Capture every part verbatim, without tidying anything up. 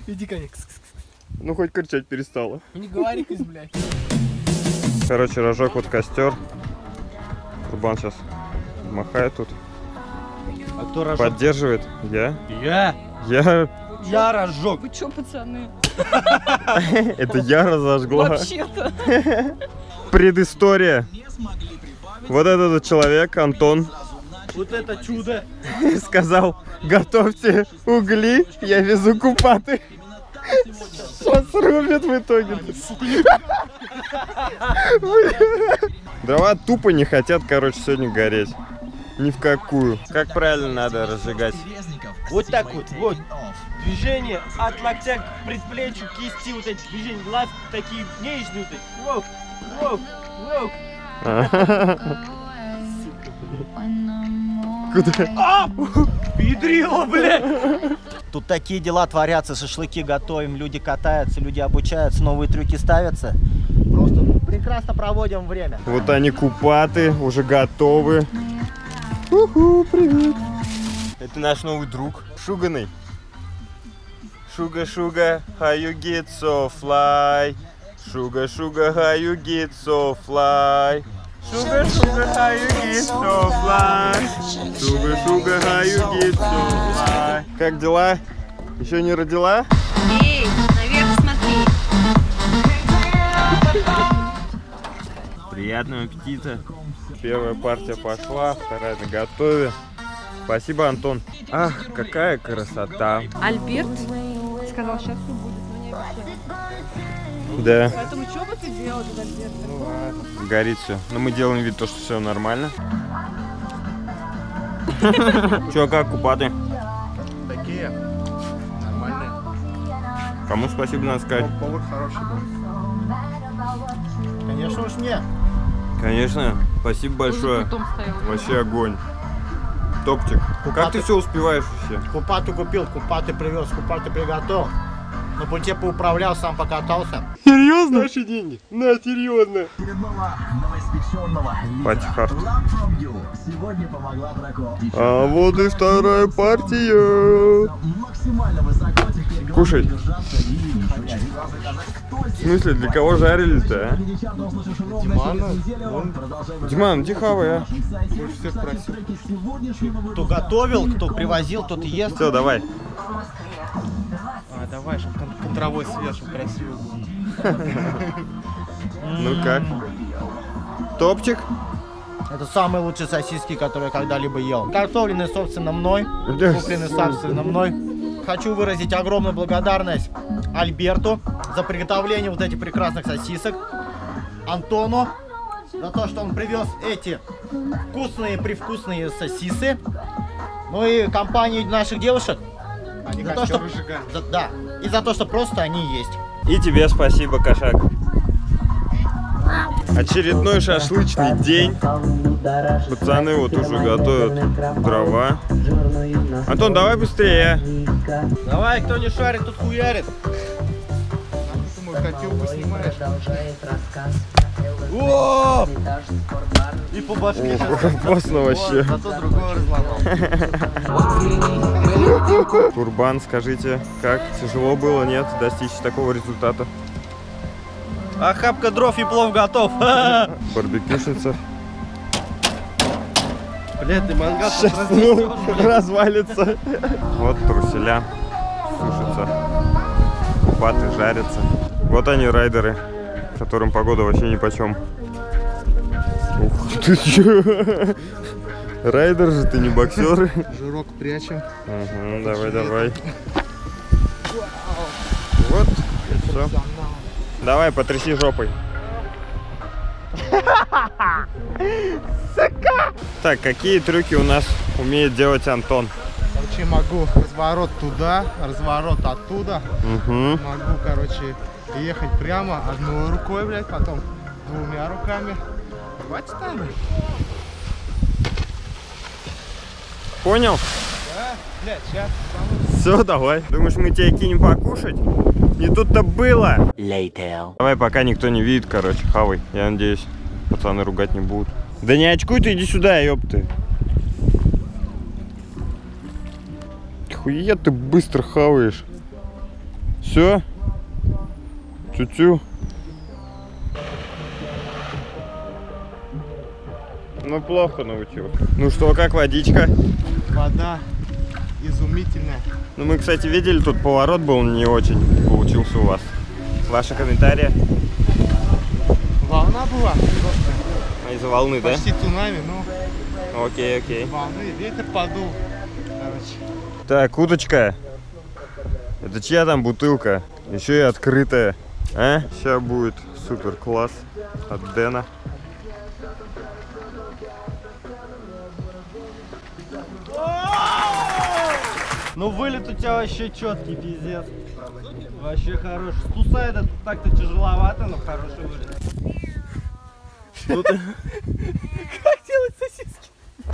Иди ко мне. Ну хоть кричать перестала. Не говори, кось, блядь. Короче, разжег вот костер. Курбан сейчас махает тут. А кто разжег? Поддерживает. Я? Я? Я? Я разжег. Вы чё, пацаны? Это я разожгла. Вообще-то. Предыстория. Вот этот человек, Антон, Вот это чудо. сказал: готовьте угли, я везу купаты. Сейчас рубит в итоге. Дрова тупо не хотят, короче, сегодня гореть. Ни в какую. Как правильно надо разжигать? Вот так вот, вот. Движение от локтя к предплечью, кисти, вот эти движения, лапки такие нежные, вот эти. Воу, воу, воу. Куда? А! Педрила, бля! Тут такие дела творятся, шашлыки готовим, люди катаются, люди обучаются, новые трюки ставятся. Просто прекрасно проводим время. Вот они, купаты, уже готовы. Уху, привет. Это наш новый друг, Шуганый. Шуга, шуга, how you get so fly? Шуга, шуга, how you get so fly? Шуга, шуга, how you get so fly? Шуга, шуга, how you get so fly? Как дела? Еще не родила? Эй, наверх смотри. Приятного аппетита. Первая партия пошла, вторая на готове. Спасибо, Антон. Ах, какая красота. Альберт сказал, сейчас все будет, но не обещает. Да. Поэтому что бы ты делал без Альберта? Горит все. Но мы делаем вид, то, что все нормально. Че, как купаты? Такие нормальные. Кому спасибо надо сказать? Повар хороший был. Конечно уж не. Конечно. Спасибо большое. Потом стоял. Вообще огонь. Топчик. Как ты все успеваешь вообще? Купаты купил, купаты привез, купаты приготовил. На пути поуправлял, сам покатался. Серьезно? Наши деньги? На, серьезно. Пати-хард. А вот и вторая партия. Кушай. В смысле, для кого жарили-то, а? Димана, он Диман, иди хавай, а? больше всех просил. Кто готовил, кто привозил, тот и ест. Все, давай. А, давай, чтобы кон контровой свет, чтобы красиво было. Ну как? Топчик? Это самые лучшие сосиски, которые я когда-либо ел. Готовленные, собственно, мной. Купленные, собственно, мной. Хочу выразить огромную благодарность Альберту за приготовление вот этих прекрасных сосисок. Антону за то, что он привез эти вкусные, привкусные сосисы. Ну и компании наших девушек. Они За то, что... выжигали. за- Да. И за то, что просто они есть. И тебе спасибо, кошак. Очередной шашлычный день. Пацаны вот уже готовят дрова. Антон, давай быстрее. Давай, кто не шарит, тут хуярит. Думаю, котелку снимаешь. О! И по башке сейчас. Вкусно вообще. Зато другой разломал. Курбан, скажите, как тяжело было, нет, достичь такого результата? Охапка дров и плов готов. Барбекюшница. Блядь, ты мангал Сейчас ну, развалится. Вот труселя сушатся. Купаты жарятся. Вот они, райдеры, которым погода вообще нипочем. Ух ты чё? Райдер же, ты не боксер. Жирок прячем. Угу, давай, давай. Вот, и все. Давай, потряси жопой. Так, какие трюки у нас умеет делать Антон? Короче, могу разворот туда, разворот оттуда. Угу. Могу, короче, ехать прямо одной рукой, блядь, потом двумя руками. Хватит там? Понял? Да, блядь, сейчас. Все, давай. Думаешь, мы тебя кинем покушать? Не тут-то было. Later. Давай, пока никто не видит, короче, хавай. Я надеюсь, пацаны ругать не будут. Да не очкуй ты, иди сюда, ёпты. Хуя ты быстро хаваешь. Все? Тю-тю. Ну, плохо научил. Ну что, как водичка? Вода изумительная. Ну, мы, кстати, видели, тут поворот был не очень получился у вас. Ваши комментарии? Волна была просто. А из-за волны, да? Почти цунами, ну. Окей, окей. Волны, ветер подул. Короче. Так, удочка. Это чья там бутылка? Еще и открытая. А? Сейчас будет супер класс от Дэна. Ну вылет у тебя вообще четкий, пиздец. Вообще хороший. С туса этот так-то тяжеловато, но хороший вылет. Что ты? Как делать сосиски?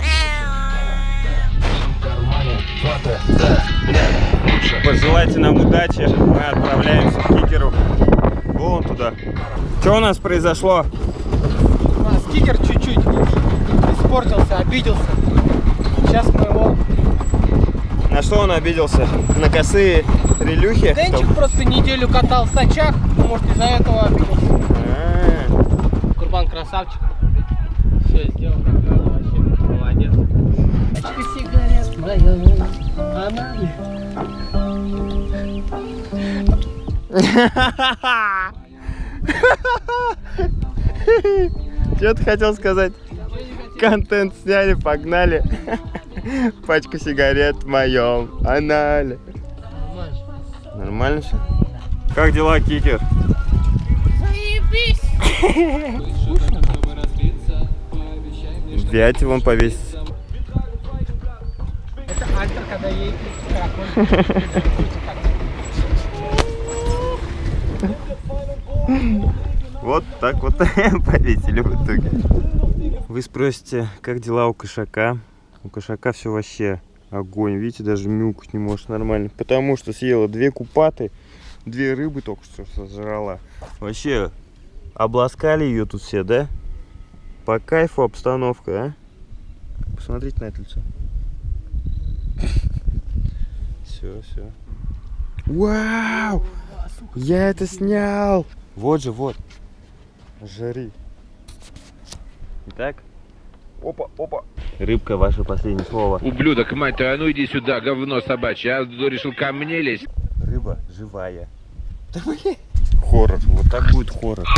Пожелайте нам удачи. Мы отправляемся к кикеру. Вон туда. Что у нас произошло? У нас кикер чуть-чуть испортился, обиделся. Сейчас мы его... На что он обиделся? На косые релюхи? Денчик просто неделю катал сачак, может из-за этого обиделся. А-а-а. Курбан красавчик. Все сделал, как надо, вообще молодец. Пачка сигарет моя, она ли? Что ты хотел сказать? Контент сняли, погнали. Пачка сигарет в моем анале. Нормально все? Как дела, кикер? Заебись! Вятелом повесить. Это альтер, когда едет караколь. Вот так вот повесили в итоге. Вы спросите, как дела у кошака? У кошака все вообще огонь. Видите, даже мяукать не может нормально. Потому что съела две купаты, две рыбы только что сожрала. Вообще, обласкали ее тут все, да? По кайфу обстановка, а? Посмотрите на это лицо. Все, все. Вау! Я это снял! Вот же, вот. Жари. Итак. Опа, опа. Рыбка, ваше последнее слово. Ублюдок, мать твою, а ну иди сюда, говно собачье. А решил ко мне лезть? Рыба живая. Да блин. Хоррор, вот так будет хоррор.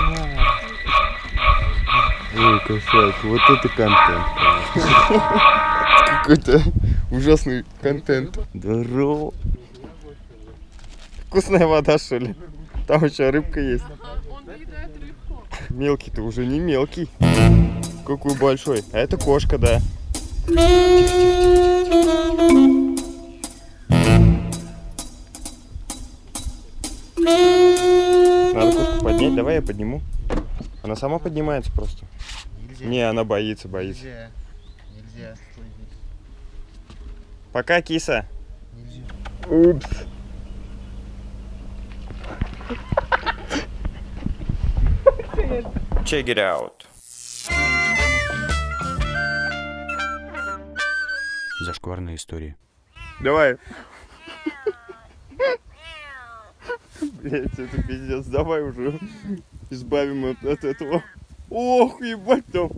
Ой, кошак, вот это контент. Какой-то ужасный контент. Здорово. Вкусная вода, что ли? Там еще рыбка есть. Мелкий-то уже не мелкий. Какой большой. А это кошка, да. Тихо, тихо, тихо, тихо. Надо кошку поднять. Давай я подниму. Она сама поднимается просто. Нельзя. Не, она боится, боится. Нельзя. Нельзя. Пока, киса. Нельзя. Упс. Check it out. Зашкварные истории. Давай. Блять, это пиздец. Давай уже избавим от, от этого. Ох, ебать там.